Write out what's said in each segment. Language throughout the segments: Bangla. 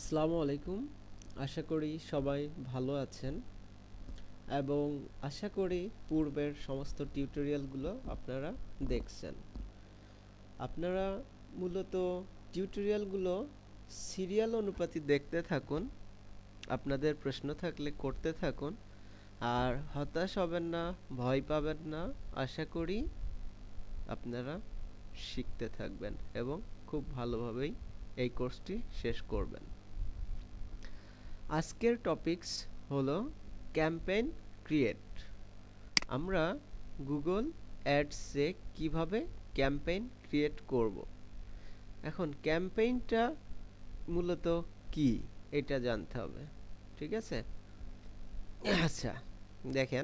আসসালামু আলাইকুম। আশা করি সবাই ভালো আছেন এবং আশা করি পূর্বের সমস্ত টিউটোরিয়ালগুলো আপনারা দেখছেন। আপনারা মূলত টিউটোরিয়ালগুলো সিরিয়াল অনুপাতে দেখতে থাকুন। আপনাদের প্রশ্ন থাকলে করতে থাকুন আর হতাশ হবেন না, ভয় পাবেন না। আশা করি আপনারা শিখতে থাকবেন এবং খুব ভালোভাবেই এই কোর্সটি শেষ করবেন। আজকের টপিকস হলো ক্যাম্পেইন ক্রিয়েট। আমরা গুগল অ্যাডসে কিভাবে ক্যাম্পেইন ক্রিয়েট করব। এখন ক্যাম্পেইনটা মূলত কি এটা জানতে হবে, ঠিক আছে? আচ্ছা, দেখেন,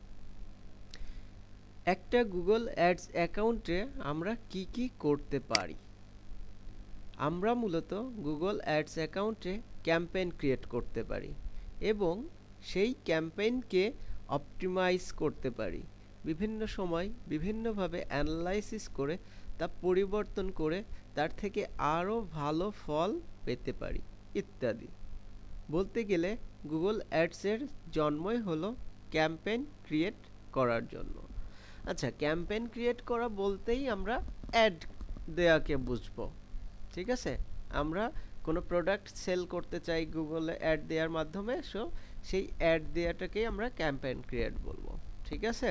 একটা গুগল অ্যাডস অ্যাকাউন্টে আমরা কি কি করতে পারি। আমরা মূলত গুগল অ্যাডস অ্যাকাউন্টে ক্যাম্পেইন ক্রিয়েট করতে পারি এবং সেই ক্যাম্পেইনকে অপটিমাইজ করতে পারি। বিভিন্ন সময় বিভিন্নভাবে অ্যানালাইসিস করে তা পরিবর্তন করে তার থেকে আরও ভালো ফল পেতে পারি ইত্যাদি। বলতে গেলে গুগল অ্যাডসের জন্মই হলো ক্যাম্পেইন ক্রিয়েট করার জন্য। আচ্ছা, ক্যাম্পেইন ক্রিয়েট করা বলতেই আমরা অ্যাড দেয়াকে বুঝবো, ঠিক আছে? আমরা কোনো প্রোডাক্ট সেল করতে চাই গুগলে অ্যাড দেওয়ার মাধ্যমে, সো সেই অ্যাড দেওয়াটাকেই আমরা ক্যাম্পেইন ক্রিয়েট বলবো, ঠিক আছে?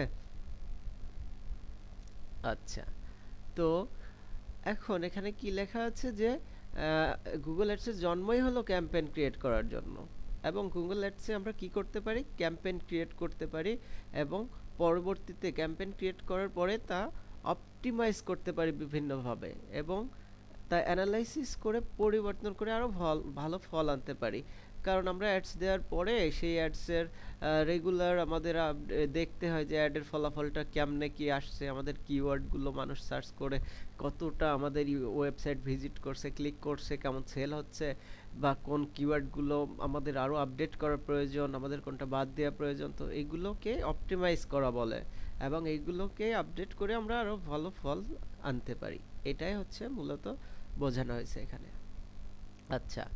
আচ্ছা, তো এখন এখানে কি লেখা আছে যে গুগল অ্যাডসের জন্মই হলো ক্যাম্পেইন ক্রিয়েট করার জন্য এবং গুগল অ্যাডসে আমরা কি করতে পারি, ক্যাম্পেইন ক্রিয়েট করতে পারি এবং পরবর্তীতে ক্যাম্পেইন ক্রিয়েট করার পরে তা অপটিমাইজ করতে পারি বিভিন্নভাবে এবং তা অ্যানালাইসিস করে পরিবর্তন করে আরও ভালো ফল আনতে পারি। কারণ আমরা অ্যাডস দেওয়ার পরে সেই অ্যাডসের রেগুলার আমাদের দেখতে হয় যে অ্যাডের ফলাফলটা কেমনে কি আসছে, আমাদের কিওয়ার্ডগুলো মানুষ সার্চ করে কতটা আমাদের ওয়েবসাইট ভিজিট করছে, ক্লিক করছে, কেমন সেল হচ্ছে, বা কোন কিওয়ার্ডগুলো আমাদের আরও আপডেট করার প্রয়োজন, আমাদের কোনটা বাদ দেওয়া প্রয়োজন। তো এইগুলোকে অপটিমাইজ করা বলে এবং এইগুলোকে আপডেট করে আমরা আরও ভালো ফল আনতে পারি। এটাই হচ্ছে মূলত বোঝানো হয়েছে এখানে। আচ্ছা,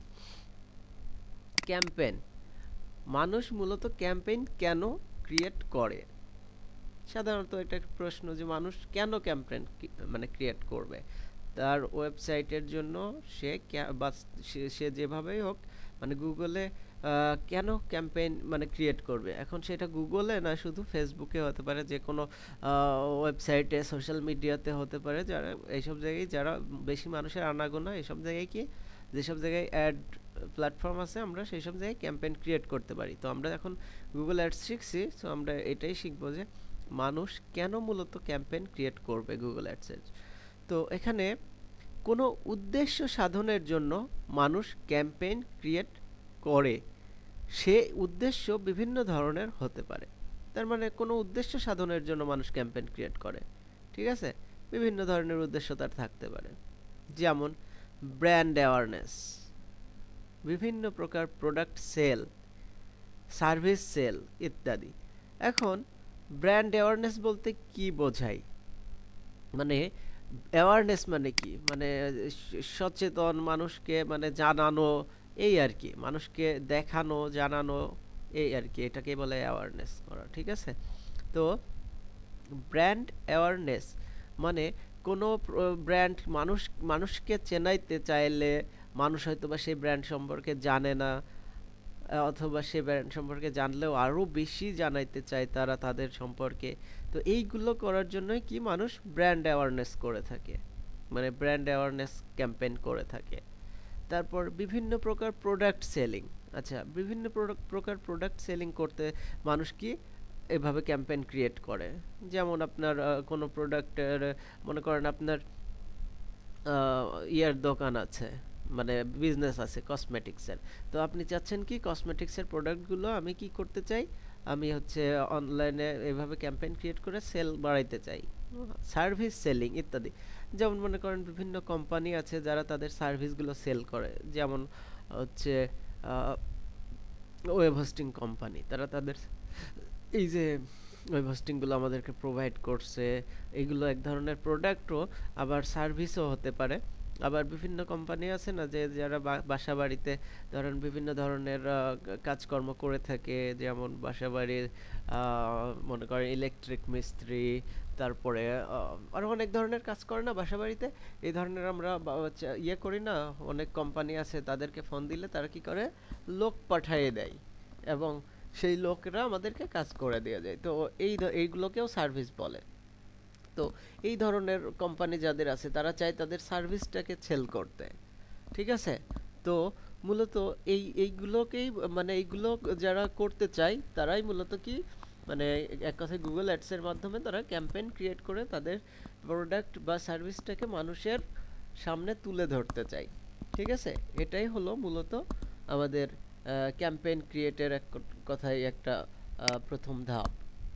ক্যাম্পেইন, মানুষ মূলত ক্যাম্পেইন কেন ক্রিয়েট করে? সাধারণত এটা একটা প্রশ্ন যে মানুষ কেন ক্যাম্পেইন মানে ক্রিয়েট করবে। তার ওয়েবসাইটের জন্য সে বা সে যেভাবেই হোক মানে গুগলে কেন ক্যাম্পেইন মানে ক্রিয়েট করবে। এখন সেটা গুগলে না, শুধু ফেসবুকে হতে পারে, যে কোনো ওয়েবসাইটে, সোশ্যাল মিডিয়াতে হতে পারে, যারা এইসব জায়গায় যারা বেশি মানুষের আনাগোনা, এইসব জায়গায় কি যেসব জায়গায় অ্যাড প্ল্যাটফর্ম আছে আমরা সেই সব জায়গায় ক্যাম্পেইন ক্রিয়েট করতে পারি। তো আমরা এখন গুগল অ্যাডস শিখছি, তো আমরা এটাই শিখবো যে মানুষ কেন মূলত ক্যাম্পেইন ক্রিয়েট করবে গুগল অ্যাডসের। তো এখানে কোনো উদ্দেশ্য সাধনের জন্য মানুষ ক্যাম্পেইন ক্রিয়েট করে। সে উদ্দেশ্য বিভিন্ন ধরনের হতে পারে। তার মানে কোনো উদ্দেশ্য সাধনের জন্য মানুষ ক্যাম্পেইন ক্রিয়েট করে, ঠিক আছে? বিভিন্ন ধরনের উদ্দেশ্য তার থাকতে পারে, যেমন ব্র্যান্ড অ্যাওয়ারনেস, বিভিন্ন প্রকার প্রোডাক্ট সেল, সার্ভিস সেল ইত্যাদি। এখন ব্র্যান্ড অ্যাওয়ারনেস বলতে কি বোঝায়, মানে অ্যাওয়ারনেস মানে কি, মানে সচেতন মানুষকে মানে জানানো, এই আর কি, মানুষকে দেখানো জানানো, এই আর কি, এটাকে বলে অ্যাওয়ারনেস করা, ঠিক আছে? তো ব্র্যান্ড অ্যাওয়ারনেস মানে কোনো ব্র্যান্ড মানুষকে চেনাইতে চাইলে মানুষ হয়তো বা সেই ব্র্যান্ড সম্পর্কে জানে না, অথবা সে ব্র্যান্ড সম্পর্কে জানলেও আরও বেশি জানাইতে চায় তারা তাদের সম্পর্কে। তো এইগুলো করার জন্যই কি মানুষ ব্র্যান্ড অ্যাওয়ারনেস করে থাকে, মানে ব্র্যান্ড অ্যাওয়ারনেস ক্যাম্পেইন করে থাকে। তারপর বিভিন্ন প্রকার প্রোডাক্ট সেলিং। আচ্ছা, বিভিন্ন প্রকার প্রোডাক্ট সেলিং করতে মানুষ কি এভাবে ক্যাম্পেইন ক্রিয়েট করে। যেমন আপনার কোনো প্রোডাক্টের, মনে করেন আপনার ইয়ার দোকান আছে, মানে বিজনেস আছে কসমেটিক্সের। তো আপনি চাচ্ছেন কি কসমেটিক্সের প্রোডাক্টগুলো আমি কি করতে চাই, আমি হচ্ছে অনলাইনে এভাবে ক্যাম্পেইন ক্রিয়েট করে সেল বাড়াইতে চাই, সার্ভিস সেলিং ইত্যাদি। যেমন মনে করেন বিভিন্ন কোম্পানি আছে যারা তাদের সার্ভিসগুলো সেল করে, যেমন হচ্ছে ওয়েব হোস্টিং কোম্পানি, তারা তাদের এই যে ওয়েব হোস্টিংগুলো আমাদেরকে প্রোভাইড করছে, এগুলো এক ধরনের প্রোডাক্টও আবার সার্ভিসও হতে পারে। আবার বিভিন্ন কোম্পানি আছে না যে যারা বাসা বাড়িতে ধরেন বিভিন্ন ধরনের কাজকর্ম করে থাকে, যেমন বাসা বাড়ির মনে করেন ইলেকট্রিক মিস্ত্রি, তারপরে আরো অনেক ধরনের কাজ করে না বাসা বাড়িতে। এই ধরনের আমরা ইয়ে করি না, অনেক কোম্পানি আছে তাদেরকে ফোন দিলে তারা কি করে, লোক পাঠিয়ে দেয় এবং সেই লোকরা আমাদেরকে কাজ করে দিয়ে যায়। তো এইগুলোকেও সার্ভিস বলে। তো এই ধরনের কোম্পানি যাদের আছে তারা চায় তাদের সার্ভিসটাকে সেল করতে, ঠিক আছে। তো মূলত এইগুলোকেই মানে এইগুলো যারা করতে চায় তারাই মূলত কি মানে এক কথায় গুগল অ্যাডসের মাধ্যমে তারা ক্যাম্পেইন ক্রিয়েট করে তাদের প্রোডাক্ট বা সার্ভিসটাকে মানুষের সামনে তুলে ধরতে চায়, ঠিক আছে। এটাই হলো মূলত আমাদের ক্যাম্পেইন ক্রিয়েটের এক কথায় একটা প্রথম ধাপ।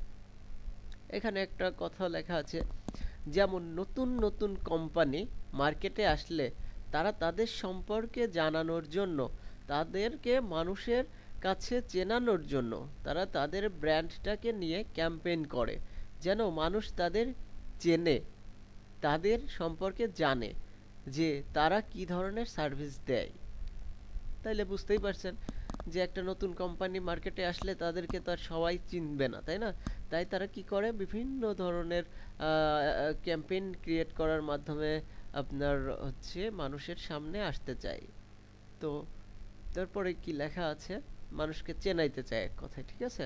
এখানে একটা কথা লেখা আছে, যেমন নতুন নতুন কোম্পানি মার্কেটে আসলে তারা তাদের সম্পর্কে জানানোর জন্য, তাদেরকে মানুষের কাছে চেনানোর জন্য তারা তাদের ব্র্যান্ডটাকে নিয়ে ক্যাম্পেইন করে, যেন মানুষ তাদের চেনে, তাদের সম্পর্কে জানে যে তারা কি ধরনের সার্ভিস দেয়। তাইলে বুঝতেই পারছেন যে একটা নতুন কোম্পানি মার্কেটে আসলে তাদেরকে তো আর সবাই চিনবে না, তাই না? তাই তারা কি করে, বিভিন্ন ধরনের ক্যাম্পেইন ক্রিয়েট করার মাধ্যমে আপনার হচ্ছে মানুষের সামনে আসতে চায়। তো তারপরে কি লেখা আছে, মানুষকে চেনাইতে চায় এক কথায়, ঠিক আছে।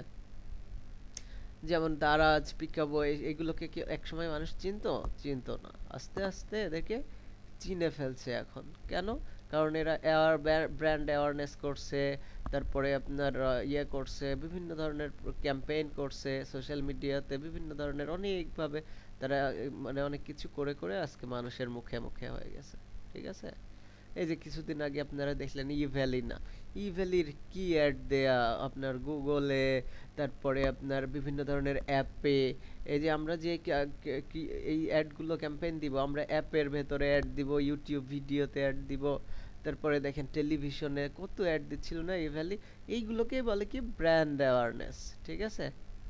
যেমন দারাজ, পিকাবো, এগুলোকে কি একসময় মানুষ চিনতো? চিনতো না, আস্তে আস্তে এদেরকে চিনে ফেলছে এখন। কেন? কারণ এরা ব্র্যান্ড অ্যাওয়ারনেস করছে, তারপরে আপনার ইয়ে করছে, বিভিন্ন ধরনের ক্যাম্পেইন করছে সোশ্যাল মিডিয়াতে, বিভিন্ন ধরনের অনেকভাবে তারা মানে অনেক কিছু করে করে আজকে মানুষের মুখে মুখে হয়ে গেছে, ঠিক আছে। এই যে কিছুদিন আগে আপনারা দেখলেন ই ভ্যালি, না ই ভ্যালির কি অ্যাড দেয়া আপনার গুগলে, তারপরে আপনার বিভিন্ন ধরনের অ্যাপে। এই যে আমরা যে এই অ্যাডগুলো ক্যাম্পেইন দিব, আমরা অ্যাপের ভেতরে অ্যাড দিব, ইউটিউব ভিডিওতে অ্যাড দিব, তারপরে দেখেন টেলিভিশনে কত অ্যাড দিচ্ছিল না ই ভ্যালি। এইগুলোকেই বলে কি ব্র্যান্ড অ্যাওয়ারনেস, ঠিক আছে।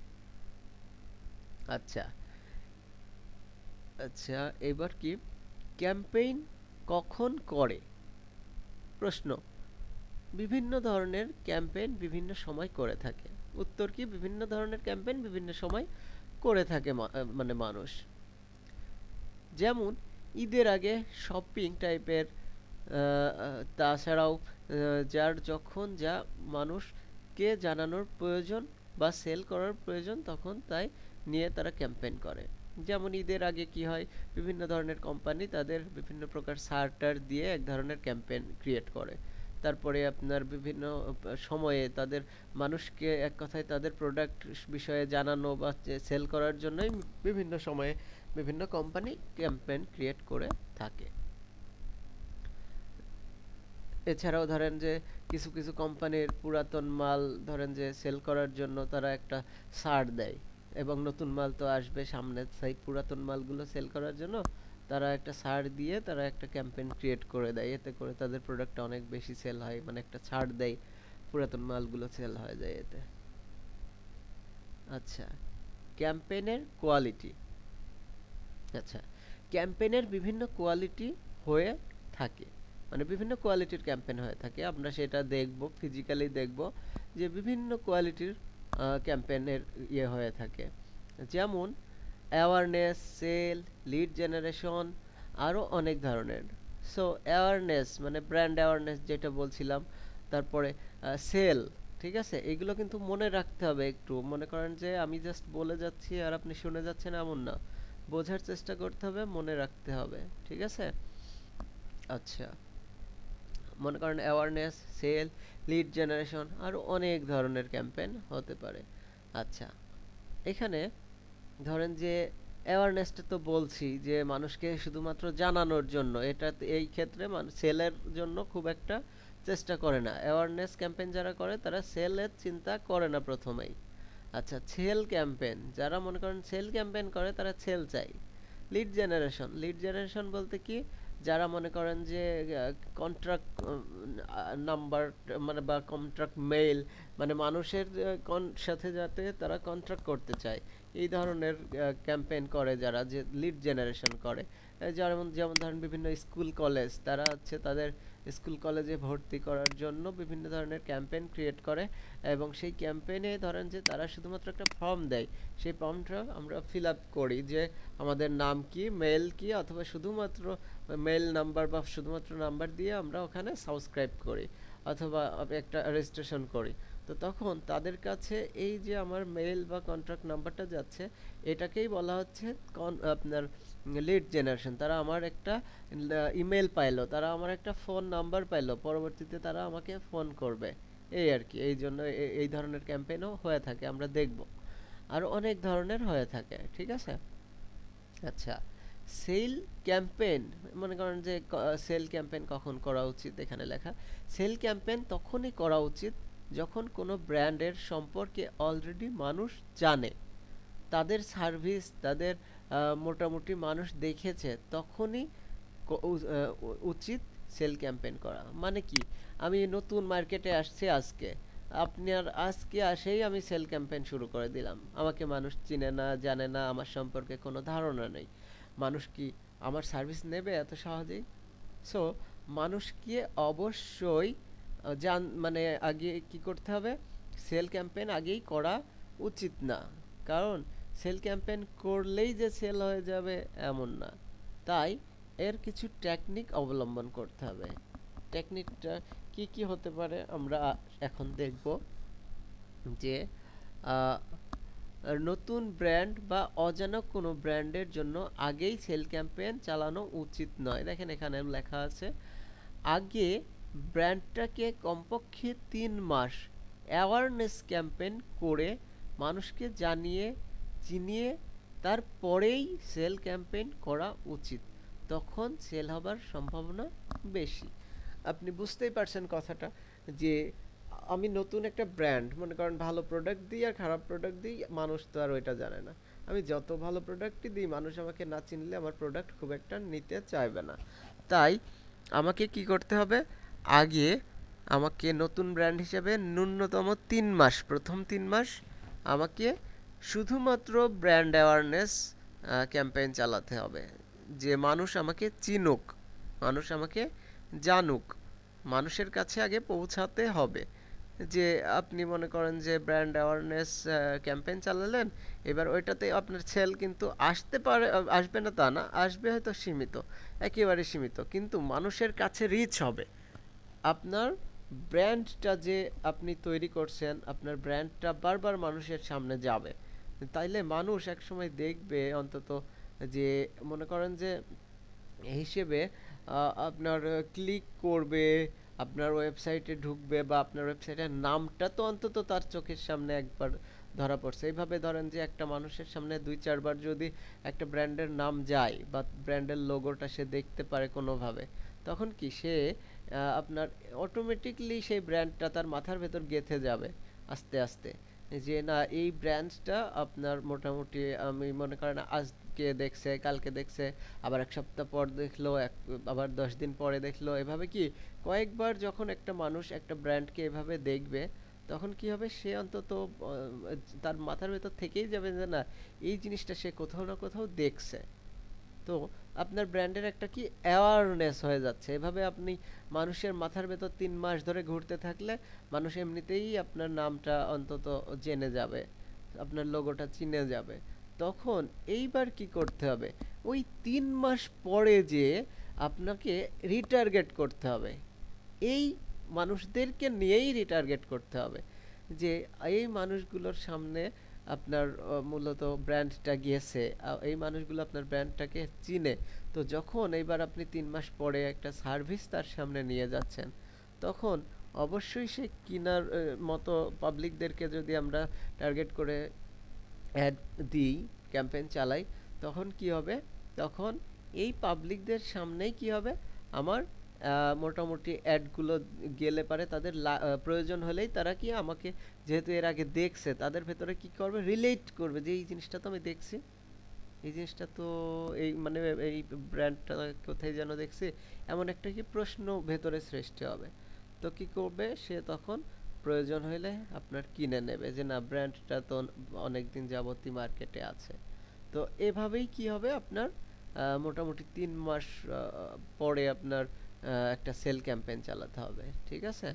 আচ্ছা আচ্ছা, এবার কি ক্যাম্পেইন কখন করে? প্রশ্ন, বিভিন্ন ধরনের ক্যাম্পেইন বিভিন্ন সময় করে থাকে। উত্তর কি, বিভিন্ন ধরনের ক্যাম্পেইন বিভিন্ন সময় করে থাকে মানে মানুষ। যেমন ঈদের আগে শপিং টাইপের, তাছাড়াও যার যখন যা মানুষকে জানানোর প্রয়োজন বা সেল করার প্রয়োজন তখন তাই নিয়ে তারা ক্যাম্পেইন করে। যেমন ঈদের আগে কি হয়, বিভিন্ন ধরনের কোম্পানি তাদের বিভিন্ন প্রকার সার্টার দিয়ে এক ধরনের ক্যাম্পেইন ক্রিয়েট করে। তারপরে আপনার বিভিন্ন সময়ে তাদের মানুষকে এক কথায় তাদের প্রোডাক্ট বিষয়ে জানানো বা সেল করার জন্যই বিভিন্ন সময়ে বিভিন্ন কোম্পানি ক্যাম্পেইন ক্রিয়েট করে থাকে। এছাড়াও ধরেন যে কিছু কিছু কোম্পানির পুরাতন মাল ধরেন যে সেল করার জন্য তারা একটা ছাড় দেয়, এবং নতুন মাল তো আসবে সামনে, সেই পুরাতন মালগুলো সেল করার জন্য তারা একটা ছাড় দিয়ে তারা একটা ক্যাম্পেইন ক্রিয়েট করে দেয়, এতে করে তাদের প্রোডাক্টটা অনেক বেশি সেল হয়, মানে একটা ছাড় দেয়, পুরাতন মালগুলো সেল হয়ে যায় এতে। আচ্ছা, ক্যাম্পেইনের কোয়ালিটি। আচ্ছা, ক্যাম্পেইনের বিভিন্ন কোয়ালিটি হয়ে থাকে, মানে বিভিন্ন কোয়ালিটির ক্যাম্পেইন হয়ে থাকে, আমরা সেটা দেখব, ফিজিক্যালি দেখব যে বিভিন্ন কোয়ালিটির ক্যাম্পেইনের ইয়ে হয়ে থাকে। যেমন অ্যাওয়ারনেস, সেল, লিড জেনারেশন, আরও অনেক ধরনের। সো অ্যাওয়ারনেস মানে ব্র্যান্ড অ্যাওয়ারনেস যেটা বলছিলাম, তারপরে সেল, ঠিক আছে। এগুলো কিন্তু মনে রাখতে হবে একটু, মনে করেন যে আমি জাস্ট বলে যাচ্ছি আর আপনি শুনে যাচ্ছেন এমন না, বোঝার চেষ্টা করতে হবে, মনে রাখতে হবে, ঠিক আছে। আচ্ছা, মনে করেন অ্যাওয়ারনেস, সেল, লিড জেনারেশন, আরও অনেক ধরনের ক্যাম্পেইন হতে পারে। আচ্ছা, এখানে ধরেন যে অ্যাওয়ারনেসটা তো বলছি যে মানুষকে শুধুমাত্র জানানোর জন্য, এটা এই ক্ষেত্রে সেলের জন্য খুব একটা চেষ্টা করে না। অ্যাওয়ারনেস ক্যাম্পেইন যারা করে তারা সেলের চিন্তা করে না প্রথমেই। আচ্ছা, সেল ক্যাম্পেইন যারা মনে করেন সেল ক্যাম্পেইন করে তারা সেল চাই। লিড জেনারেশন, লিড জেনারেশন বলতে কি, যারা মনে করেন যে কন্ট্রাক্ট নাম্বার মানে বা কন্ট্রাক্ট মেইল, মানে মানুষের সাথে যাতে তারা কন্ট্রাক্ট করতে চায়, এই ধরনের ক্যাম্পেইন করে যারা, যে লিড জেনারেশন করে। যেমন যেমন ধরেন বিভিন্ন স্কুল কলেজ, তারা হচ্ছে তাদের স্কুল কলেজে ভর্তি করার জন্য বিভিন্ন ধরনের ক্যাম্পেইন ক্রিয়েট করে, এবং সেই ক্যাম্পেইনে ধরেন যে তারা শুধুমাত্র একটা ফর্ম দেয়, সেই ফর্মটা আমরা ফিল আপ করি যে আমাদের নাম কি, মেল কি, অথবা শুধুমাত্র মেল নাম্বার বা শুধুমাত্র নাম্বার দিয়ে আমরা ওখানে সাবস্ক্রাইব করি, অথবা একটা রেজিস্ট্রেশন করি। তো তখন তাদের কাছে এই যে আমার মেল বা কন্ট্যাক্ট নাম্বারটা যাচ্ছে, এটাকেই বলা হচ্ছে আপনার লিড জেনারেশন। তারা আমার একটা ইমেল পাইলো, তারা আমার একটা ফোন নাম্বার পাইলো, পরবর্তীতে তারা আমাকে ফোন করবে, এই আর কি। এই জন্য এই ধরনের ক্যাম্পেইনও হয়ে থাকে, আমরা দেখব আর অনেক ধরনের হয়ে থাকে, ঠিক আছে। আচ্ছা, সেল ক্যাম্পেইন, মনে করেন যে সেল ক্যাম্পেইন কখন করা উচিত, এখানে লেখা সেল ক্যাম্পেইন তখনই করা উচিত যখন কোনো ব্র্যান্ডের সম্পর্কে অলরেডি মানুষ জানে, তাদের সার্ভিস তাদের মোটামুটি মানুষ দেখেছে, তখনই উচিত সেল ক্যাম্পেইন করা। মানে কি, আমি নতুন মার্কেটে আসছি আজকে, আপনার আজকে আসেই আমি সেল ক্যাম্পেইন শুরু করে দিলাম, আমাকে মানুষ চিনে না, জানে না, আমার সম্পর্কে কোনো ধারণা নেই, মানুষ কি আমার সার্ভিস নেবে এত সহজেই? সো মানুষকে অবশ্যই মানে আগে কি করতে হবে, সেল ক্যাম্পেইন আগেই করা উচিত না। কারণ সেল ক্যাম্পেইন করলেই যে সেল হয়ে যাবে এমন না। তাই এর কিছু টেকনিক অবলম্বন করতে হবে। টেকনিকটা কি কি হতে পারে আমরা এখন দেখব। যে আহ, নতুন ব্র্যান্ড বা অজানা কোনো ব্র্যান্ডের জন্য আগেই সেল ক্যাম্পেইন চালানো উচিত নয়। দেখেন এখানে লেখা আছে, আগে ব্র্যান্ডটাকে কমপক্ষে 3 মাস অ্যাওয়ারনেস ক্যাম্পেইন করে মানুষকে জানিয়ে চিনিয়ে তারপরেই সেল ক্যাম্পেইন করা উচিত, তখন সেল হবার সম্ভাবনা বেশি। আপনি বুঝতেই পারছেন কথাটা, যে আমি নতুন একটা ব্র্যান্ড, মনে করেন ভালো প্রোডাক্ট দিই আর খারাপ প্রোডাক্ট দিই, মানুষ তো আর ওইটা জানে না। আমি যত ভালো প্রোডাক্টই দিই, মানুষ আমাকে না চিনলে আমার প্রোডাক্ট খুব একটা নিতে চাইবে না। তাই আমাকে কি করতে হবে, আগে আমাকে নতুন ব্র্যান্ড হিসেবে ন্যূনতম 3 মাস, প্রথম 3 মাস আমাকে শুধুমাত্র ব্র্যান্ড অ্যাওয়ারনেস ক্যাম্পেইন চালাতে হবে, যে মানুষ আমাকে চিনুক, মানুষ আমাকে জানুক, মানুষের কাছে আগে পৌঁছাতে হবে। যে আপনি মনে করেন যে ব্র্যান্ড অ্যাওয়ারনেস ক্যাম্পেইন চালালেন, এবার ওইটাতে আপনার সেল কিন্তু আসতে পারে, আসবে না তা না, আসবে হয়তো সীমিত, একেবারে সীমিত, কিন্তু মানুষের কাছে রিচ হবে। আপনার ব্র্যান্ডটা যে আপনি তৈরি করছেন, আপনার ব্র্যান্ডটা বারবার মানুষের সামনে যাবে, তাইলে মানুষ একসময় দেখবে অন্তত, যে মনে করেন যে হিসেবে আপনার ক্লিক করবে, আপনার ওয়েবসাইটে ঢুকবে, বা আপনার ওয়েবসাইটের নামটা তো অন্তত তার চোখের সামনে একবার ধরা পড়ছে। এইভাবে ধরেন যে একটা মানুষের সামনে 2-4 বার যদি একটা ব্র্যান্ডের নাম যায় বা ব্র্যান্ডের লোগোটা সে দেখতে পারে কোনোভাবে, তখন কি সে আপনার অটোমেটিকলি সেই ব্র্যান্ডটা তার মাথার ভেতর গেঁথে যাবে আস্তে আস্তে, যে না এই ব্র্যান্ডটা আপনার মোটামুটি, আমি মনে করেন আজকে দেখছে, কালকে দেখছে, আবার 1 সপ্তাহ পর দেখলো, আবার 10 দিন পরে দেখলো, এভাবে কি কয়েকবার যখন একটা মানুষ একটা ব্র্যান্ডকে এভাবে দেখবে, তখন কি হবে, সে অন্তত তার মাথার ভেতর থেকেই যাবে যে না এই জিনিসটা সে কোথাও না কোথাও দেখছে। তো আপনার ব্র্যান্ডের একটা কি অ্যাওয়ারনেস হয়ে যাচ্ছে। এভাবে আপনি মানুষের মাথার ভেতর 3 মাস ধরে ঘুরতে থাকলে মানুষ এমনিতেই আপনার নামটা অন্তত জেনে যাবে, আপনার লোগোটা চিনে যাবে। তখন এইবার কি করতে হবে, ওই 3 মাস পরে যে আপনাকে রিটার্গেট করতে হবে, এই মানুষদেরকে নিয়েই রিটার্গেট করতে হবে, যে এই মানুষগুলোর সামনে আপনার মূলত ব্র্যান্ডটা গিয়েছে, এই মানুষগুলো আপনার ব্র্যান্ডটাকে চিনে। তো যখন এইবার আপনি 3 মাস পরে একটা সার্ভিস তার সামনে নিয়ে যাচ্ছেন, তখন অবশ্যই সে কিনার মতো পাবলিকদেরকে যদি আমরা টার্গেট করে অ্যাড দিই, ক্যাম্পেইন চালাই, তখন কি হবে, তখন এই পাবলিকদের সামনেই কি হবে, আমার মোটামুটি অ্যাডগুলো গেলে পারে তাদের প্রয়োজন হলেই তারা কি আমাকে, যেহেতু এর আগে দেখছে, তাদের ভেতরে কি করবে, রিলেট করবে যে এই জিনিসটা তো আমি দেখছি, এই জিনিসটা তো এই মানে এই ব্র্যান্ডটা কোথায় যেন দেখছি, এমন একটা কি প্রশ্ন ভেতরে সৃষ্টি হবে। তো কি করবে সে তখন, প্রয়োজন হলে আপনার কিনে নেবে, যে না ব্র্যান্ডটা তো অনেকদিন যাবতই মার্কেটে আছে। তো এভাবেই কি হবে, আপনার মোটামুটি 3 মাস পরে আপনার একটা সেল ক্যাম্পেইন চালাতে হবে, ঠিক আছে?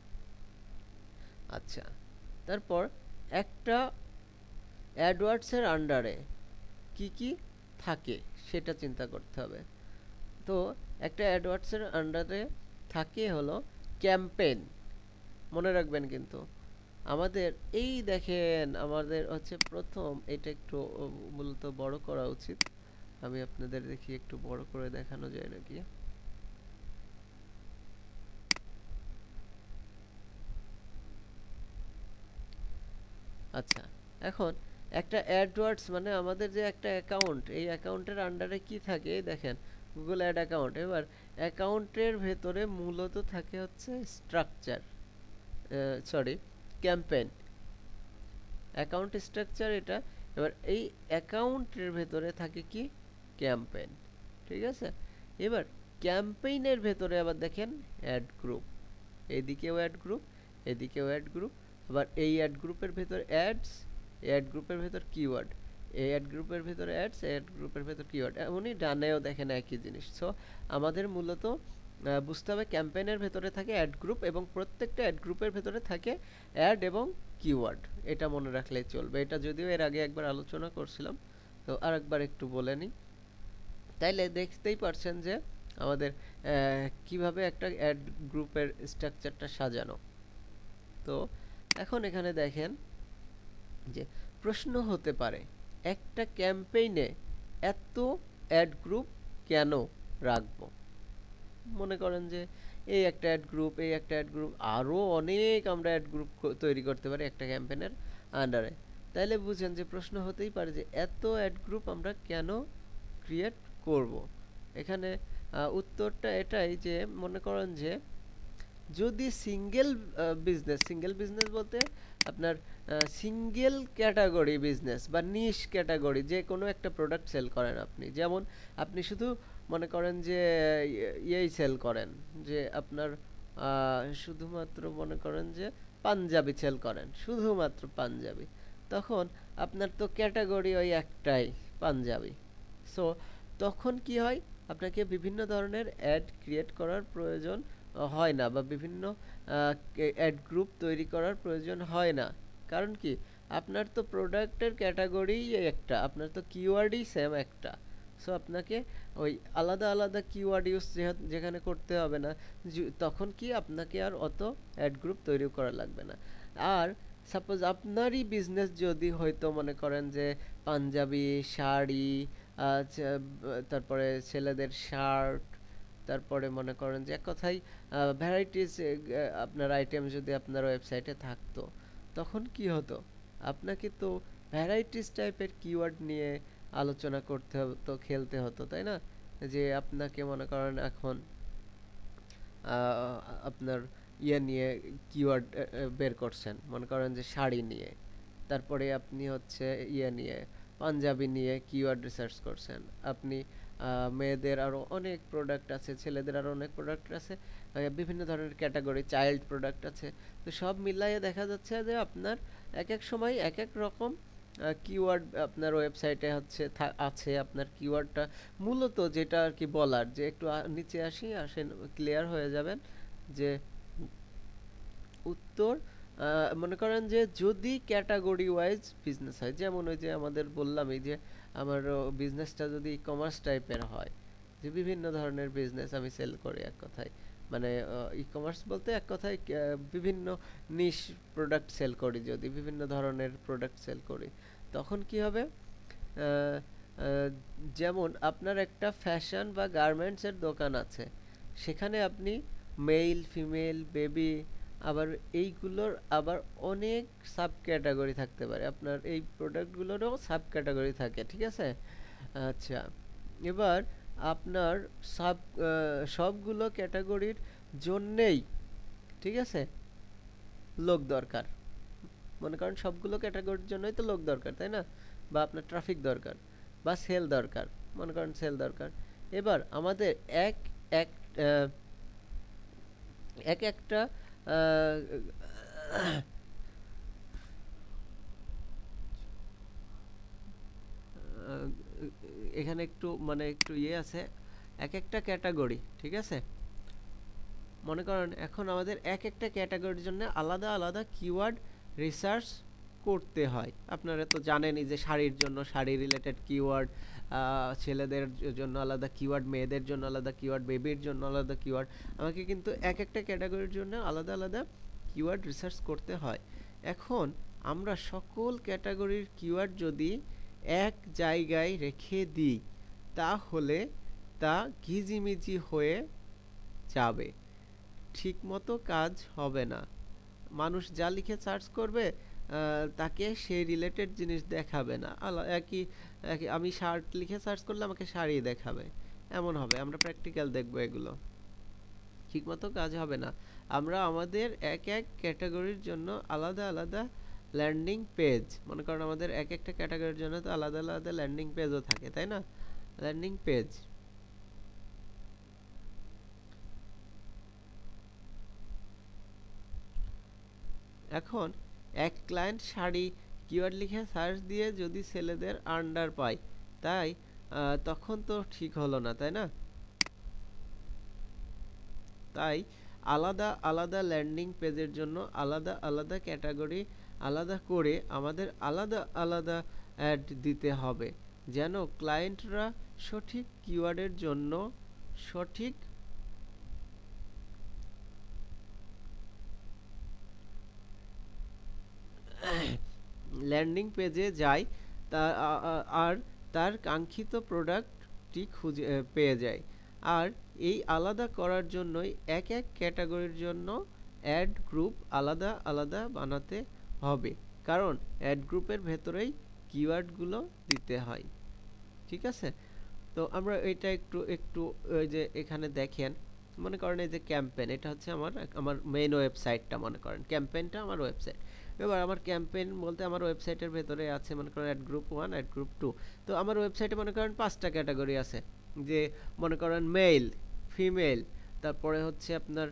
আচ্ছা, তারপর একটা অ্যাডওয়ার্ডসের আন্ডারে কি কি থাকে সেটা চিন্তা করতে হবে। তো একটা অ্যাডওয়ার্ডসের আন্ডারে থাকে হলো ক্যাম্পেইন, মনে রাখবেন কিন্তু আমাদের এই দেখেন আমাদের হচ্ছে প্রথম এটা একটু মূলত বড় করা উচিত। আমি আপনাদের দেখি একটু বড় করে দেখানো যায় নাকি। আচ্ছা, এখন একটা অ্যাডওয়ার্ডস মানে আমাদের যে একটা অ্যাকাউন্ট, এই অ্যাকাউন্টের আন্ডারে কি থাকে এই দেখেন, গুগল অ্যাড অ্যাকাউন্ট। এবার অ্যাকাউন্টের ভেতরে মূলত থাকে হচ্ছে structure, sorry, campaign, account structure এটা। এবার এই অ্যাকাউন্টের ভেতরে থাকে কি, ক্যাম্পেইন, ঠিক আছে? এবার ক্যাম্পেইনের ভেতরে আবার দেখেন অ্যাড গ্রুপ, এদিকেও অ্যাড গ্রুপ, এদিকেও অ্যাড গ্রুপ, আবার এই অ্যাড গ্রুপের ভেতর অ্যাডস, অ্যাড গ্রুপের ভেতর কিওয়ার্ড, এই অ্যাড গ্রুপের ভেতর অ্যাডস, অ্যাড গ্রুপের ভেতর কিওয়ার্ড, এমনই ডানেও দেখেন একই জিনিস। সো আমাদের মূলত বুঝতে হবে ক্যাম্পেইনের ভেতরে থাকে অ্যাড গ্রুপ এবং প্রত্যেকটা অ্যাড গ্রুপের ভেতরে থাকে অ্যাড এবং কিওয়ার্ড। এটা মনে রাখলেই চলবে। এটা যদিও এর আগে একবার আলোচনা করছিলাম, তো আরেকবার একটু বলে নিই। তাইলে দেখতেই পারছেন যে আমাদের কিভাবে একটা অ্যাড গ্রুপের স্ট্রাকচারটা সাজানো। তো এখন এখানে দেখেন যে প্রশ্ন হতে পারে একটা ক্যাম্পেইনে এত অ্যাড গ্রুপ কেন রাখবো? মনে করেন যে এই একটা অ্যাড গ্রুপ, এই একটা অ্যাড গ্রুপ, আরও অনেক আমরা অ্যাড গ্রুপ তৈরি করতে পারি একটা ক্যাম্পেইনের আন্ডারে। তাইলে বুঝেন যে প্রশ্ন হতেই পারে যে এত অ্যাড গ্রুপ আমরা কেন ক্রিয়েট করব? এখানে উত্তরটা এটাই যে মনে করেন যে যদি সিঙ্গেল বিজনেস বলতে আপনার সিঙ্গেল ক্যাটাগরি বিজনেস বা নিশ ক্যাটাগরি যে কোনো একটা প্রোডাক্ট সেল করেন আপনি, যেমন আপনি শুধু মনে করেন যে ইয়েই সেল করেন যে আপনার শুধুমাত্র মনে করেন যে পাঞ্জাবি সেল করেন, শুধুমাত্র পাঞ্জাবি, তখন আপনার তো ক্যাটাগরি ওই একটাই, পাঞ্জাবি। সো তখন কি হয়, আপনাকে বিভিন্ন ধরনের অ্যাড ক্রিয়েট করার প্রয়োজন হয় না, বা বিভিন্ন অ্যাড গ্রুপ তৈরি করার প্রয়োজন হয় না। কারণ কি, আপনার তো প্রোডাক্টের ক্যাটাগরি একটা, আপনার তো কিওয়ার্ডই সেম একটা। সো আপনাকে ওই আলাদা আলাদা কিওয়ার্ড ইউজ যেখানে করতে হবে না, তখন কি আপনাকে আর অত অ্যাড গ্রুপ তৈরি করা লাগবে না। আর সাপোজ আপনারই বিজনেস যদি হয়তো মনে করেন যে পাঞ্জাবি, শাড়ি, তারপরে ছেলেদের শার্ট, তারপরে মনে করেন যে এক কথায় ভ্যারাইটিস আপনার আইটেম যদি আপনার ওয়েবসাইটে থাকতো, তখন কি হতো, আপনাকে তো ভ্যারাইটিস টাইপের কিওয়ার্ড নিয়ে আলোচনা করতে হতো, খেলতে হতো, তাই না? যে আপনাকে মনে করেন এখন আপনার ইয়ে নিয়ে কিওয়ার্ড বের করছেন, মনে করেন যে শাড়ি নিয়ে, তারপরে আপনি হচ্ছে ইয়ে নিয়ে পাঞ্জাবি নিয়ে কিওয়ার্ড রিসার্চ করছেন, আপনি মেয়েদের আরও অনেক প্রোডাক্ট আছে, ছেলেদের আরও অনেক প্রোডাক্ট আছে, বিভিন্ন ধরনের ক্যাটাগরি চাইল্ড প্রোডাক্ট আছে। তো সব মিলাইয়ে দেখা যাচ্ছে যে আপনার এক এক সময় এক এক রকম কিওয়ার্ড আপনার ওয়েবসাইটে হচ্ছে আছে। আপনার কিওয়ার্ডটা মূলত যেটা আর কি বলার, যে একটু নিচে আসেন ক্লিয়ার হয়ে যাবেন যে উত্তর মনে করেন যে যদি ক্যাটাগরি ওয়াইজ বিজনেস হয়, যেমন ওই যে আমাদের বললাম এই যে আমার বিজনেসটা যদি ই কমার্স টাইপের হয়, যে বিভিন্ন ধরনের বিজনেস আমি সেল করি, এক কথায় মানে ই কমার্স বলতে এক কথায় বিভিন্ন নিশ প্রোডাক্ট সেল করি, যদি বিভিন্ন ধরনের প্রোডাক্ট সেল করি, তখন কি হবে, আহ, আহ, যেমন আপনার একটা ফ্যাশন বা গার্মেন্টসের দোকান আছে, সেখানে আপনি মেল, ফিমেল, বেবি, আবার এইগুলোর আবার অনেক সাব ক্যাটাগরি থাকতে পারে, আপনার এই প্রোডাক্টগুলোরও সাব ক্যাটাগরি থাকে, ঠিক আছে? আচ্ছা, এবার আপনার সাব সবগুলো ক্যাটাগরির জন্যেই, ঠিক আছে, লোক দরকার। মনে করেন সবগুলো ক্যাটাগরির জন্যই তো লোক দরকার, তাই না? বা আপনার ট্রাফিক দরকার, বা সেল দরকার, মনে করেন সেল দরকার। এবার আমাদের এক এক আহ, এক একটা আহ, এখানে একটু মানে একটু ইয়ে আছে, এক একটা ক্যাটাগরি, ঠিক আছে। মনে করেন এখন আমাদের এক একটা ক্যাটাগরির জন্য আলাদা আলাদা কিওয়ার্ড রিসার্চ করতে হয়। আপনারা তো জানেনই যে শাড়ির জন্য শাড়ি রিলেটেড কিওয়ার্ড, ছেলেদের জন্য আলাদা কিওয়ার্ড, মেয়েদের জন্য আলাদা কিওয়ার্ড, বেবির জন্য আলাদা কিওয়ার্ড। আমাকে কিন্তু এক একটা ক্যাটাগরির জন্য আলাদা আলাদা কিওয়ার্ড রিসার্চ করতে হয়। এখন আমরা সকল ক্যাটাগরির কিওয়ার্ড যদি এক জায়গায় রেখে দিই তাহলে তা ঘিজিমিজি হয়ে যাবে, ঠিকমতো কাজ হবে না। মানুষ যা লিখে সার্চ করবে তাকে সেই রিলেটেড জিনিস দেখাবে না। একই আমি শার্ট লিখে সার্চ করলে আমাকে শাড়ি দেখাবে, এমন হবে। আমরা প্র্যাকটিক্যাল দেখবো, এগুলো ঠিকমতো কাজ হবে না। আমরা আমাদের এক এক ক্যাটাগরির জন্য আলাদা আলাদা ল্যান্ডিং পেজ, মনে করেন আমাদের এক একটা ক্যাটাগরির জন্য তো আলাদা আলাদা ল্যান্ডিং পেজও থাকে, তাই না? Landing page. এখন এক ক্লায়েন্ট শাড়ি কিওয়ার্ড লিখে সার্চ দিয়ে যদি ছেলেদের আন্ডার পায়, তাই তখন তো ঠিক হলো না, তাই না? তাই আলাদা আলাদা ল্যান্ডিং পেজের জন্য আলাদা আলাদা ক্যাটাগরি আলাদা করে আমাদের আলাদা আলাদা অ্যাড দিতে হবে, যেন ক্লায়েন্টরা সঠিক কিওয়ার্ডের জন্য সঠিক ল্যান্ডিং পেজে যায় আর তার কাঙ্ক্ষিত প্রোডাক্টটি খুঁজে পেয়ে যায়। আর এই আলাদা করার জন্যই এক এক ক্যাটাগরির জন্য অ্যাড গ্রুপ আলাদা আলাদা বানাতে হবে, কারণ অ্যাড গ্রুপের ভেতরেই কিওয়ার্ডগুলো দিতে হয়, ঠিক আছে? তো আমরা এটা একটু একটু ওই যে এখানে দেখেন, মনে করেন এই যে ক্যাম্পেইন, এটা হচ্ছে আমার মেইন ওয়েবসাইটটা, মনে করেন ক্যাম্পেইনটা আমার ওয়েবসাইট। এবার আমার ক্যাম্পেইন বলতে আমার ওয়েবসাইটের ভেতরে আছে মনে করেন অ্যাড গ্রুপ 1, অ্যাড গ্রুপ 2। তো আমার ওয়েবসাইটে মনে করেন 5টা ক্যাটাগরি আছে, যে মনে করেন মেল, ফিমেল, তারপরে হচ্ছে আপনার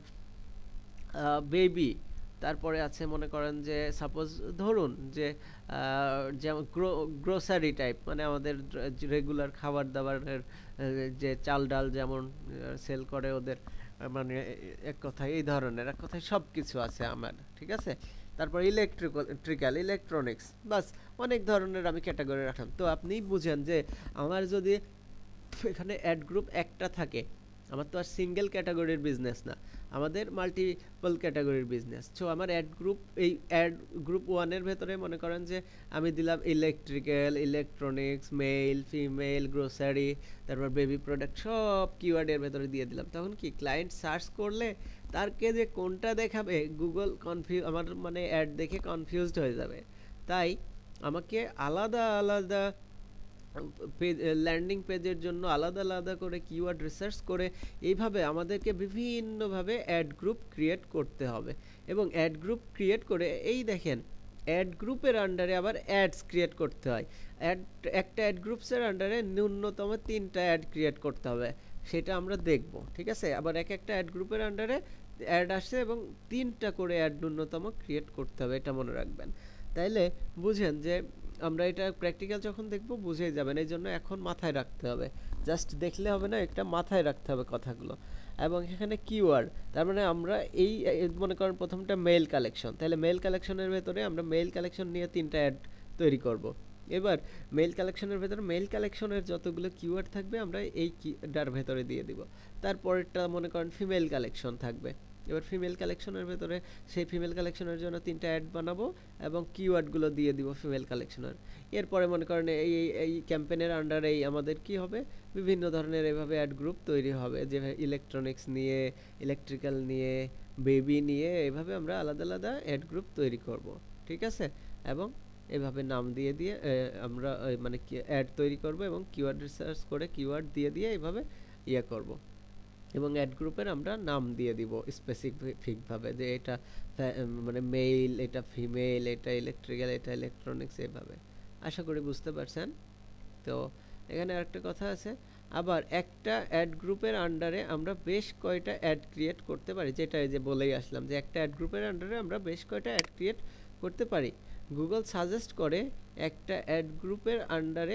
বেবি, তারপরে আছে মনে করেন যে সাপোজ ধরুন যে যেমন গ্রোসারি টাইপ, মানে আমাদের রেগুলার খাবার দাবারের যে চাল ডাল যেমন সেল করে ওদের, মানে এক কথায় এই ধরনের, এক কথায় সব কিছু আছে আমার, ঠিক আছে। তারপর ইলেকট্রনিক্স, বাস অনেক ধরনের আমি ক্যাটাগরি রাখলাম। তো আপনি বুঝেন যে আমার যদি এখানে অ্যাড গ্রুপ একটা থাকে, আমার তো আর সিঙ্গেল ক্যাটাগরির বিজনেস না, আমাদের মাল্টিপল ক্যাটাগরির বিজনেস। সো আমার অ্যাড গ্রুপ, এই অ্যাড গ্রুপ 1-এর ভেতরে মনে করেন যে আমি দিলাম electrical, electronics, male, female, grocery, তারপর বেবি প্রোডাক্ট, সব কিওয়ার্ডের ভেতরে দিয়ে দিলাম। তখন কি ক্লায়েন্ট সার্চ করলে তারকে যে কোনটা দেখাবে গুগল আমার মানে অ্যাড দেখে কনফিউজড হয়ে যাবে। তাই আমাকে আলাদা আলাদা ল্যান্ডিং পেজের জন্য আলাদা আলাদা করে কিওয়ার্ড রিসার্চ করে এইভাবে আমাদেরকে বিভিন্নভাবে অ্যাড গ্রুপ ক্রিয়েট করতে হবে। এবং অ্যাড গ্রুপ ক্রিয়েট করে এই দেখেন অ্যাড গ্রুপের আন্ডারে আবার অ্যাডস ক্রিয়েট করতে হয়। একটা অ্যাড গ্রুপসের আন্ডারে ন্যূনতম 3টা অ্যাড ক্রিয়েট করতে হবে, সেটা আমরা দেখব, ঠিক আছে। আবার এক একটা অ্যাড গ্রুপের আন্ডারে অ্যাড আসে এবং 3টা করে অ্যাড ন্যূনতম ক্রিয়েট করতে হবে, এটা মনে রাখবেন। তাইলে বুঝেন যে আমরা এটা প্র্যাকটিক্যাল যখন দেখব বুঝেই যাবেন, এই জন্য এখন মাথায় রাখতে হবে, জাস্ট দেখলে হবে না, একটা মাথায় রাখতে হবে কথাগুলো। এবং এখানে কিওয়ার্ড, তার মানে আমরা এই মনে করেন প্রথমটা মেল কালেকশন, তাহলে মেল কালেকশনের ভেতরে আমরা মেল কালেকশন নিয়ে 3টা অ্যাড তৈরি করব। এবার মেল কালেকশনের ভেতরে মেল কালেকশনের যতগুলো কিওয়ার্ড থাকবে আমরা এই কিটার ভেতরে দিয়ে দিব। তারপরেরটা মনে করেন ফিমেল কালেকশন থাকবে, এবার ফিমেল কালেকশনের ভেতরে সেই ফিমেল কালেকশনের জন্য 3টা অ্যাড বানাবো এবং কিওয়ার্ডগুলো দিয়ে দিব ফিমেল কালেকশনের। এরপরে মনে করেন এই এই ক্যাম্পেইনের আন্ডারে আমাদের কি হবে, বিভিন্ন ধরনের এভাবে অ্যাড গ্রুপ তৈরি হবে, যে ইলেকট্রনিক্স নিয়ে, ইলেকট্রিক্যাল নিয়ে, বেবি নিয়ে, এভাবে আমরা আলাদা আলাদা অ্যাড গ্রুপ তৈরি করব, ঠিক আছে। এবং এভাবে নাম দিয়ে দিয়ে আমরা মানে অ্যাড তৈরি করব এবং কিওয়ার্ড রিসার্চ করে কিওয়ার্ড দিয়ে দিয়ে এভাবে ইয়ে করব। এবং অ্যাড গ্রুপের আমরা নাম দিয়ে দিব স্পেসিফিকভাবে, যে এটা মানে মেল, এটা ফিমেল, এটা ইলেকট্রিক্যাল, এটা ইলেকট্রনিক্স, এভাবে। আশা করি বুঝতে পারছেন। তো এখানে আরেকটা কথা আছে, আবার একটা অ্যাড গ্রুপের আন্ডারে আমরা বেশ কয়টা অ্যাড ক্রিয়েট করতে পারি, যেটা এই যে বলেই আসলাম যে একটা অ্যাড গ্রুপের আন্ডারে আমরা বেশ কয়টা অ্যাড ক্রিয়েট করতে পারি। গুগল সাজেস্ট করে একটা অ্যাড গ্রুপের আন্ডারে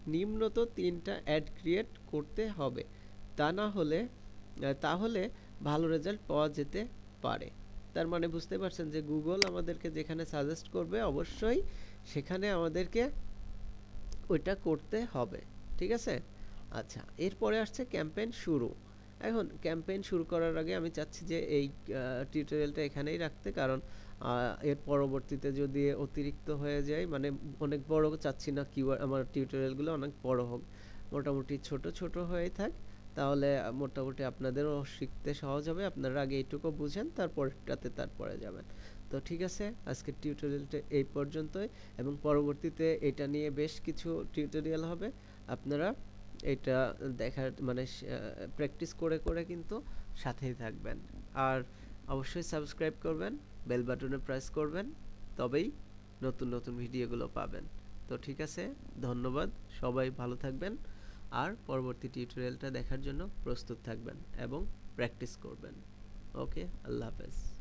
নিম্নত 3টা অ্যাড ক্রিয়েট করতে হবে, তা না হলে তাহলে ভালো রেজাল্ট পাওয়া যেতে পারে। তার মানে বুঝতে পারছেন যে গুগল আমাদেরকে যেখানে সাজেস্ট করবে অবশ্যই সেখানে আমাদেরকে ওইটা করতে হবে, ঠিক আছে। আচ্ছা, এরপরে আসছে ক্যাম্পেইন শুরু। এখন ক্যাম্পেইন শুরু করার আগে আমি চাচ্ছি যে এই টিউটোরিয়ালটা এখানেই রাখতে, কারণ এর পরবর্তীতে যদি অতিরিক্ত হয়ে যায়, মানে অনেক বড় চাচ্ছি না, কিওয়ার্ড আমার টিউটোরিয়ালগুলো অনেক বড় হোক, মোটামুটি ছোট ছোট হয়ে থাক, তাহলে মোটামুটি আপনাদেরও শিখতে সহজ হবে। আপনারা আগে এইটুকু বুঝেন, তারপরে যাবেন। তো ঠিক আছে, আজকের টিউটোরিয়ালটা এই পর্যন্তই, এবং পরবর্তীতে এটা নিয়ে বেশ কিছু টিউটোরিয়াল হবে। আপনারা এটা দেখার মানে প্র্যাকটিস করে করে কিন্তু সাথেই থাকবেন। আর অবশ্যই সাবস্ক্রাইব করবেন, বেল বাটনে প্রেস করবেন, তবেই নতুন নতুন ভিডিওগুলো পাবেন। তো ঠিক আছে, ধন্যবাদ, সবাই ভালো থাকবেন, আর পরবর্তী টিউটোরিয়ালটা দেখার জন্য প্রস্তুত থাকবেন এবং প্র্যাকটিস করবেন। ওকে, আল্লাহ হাফেজ।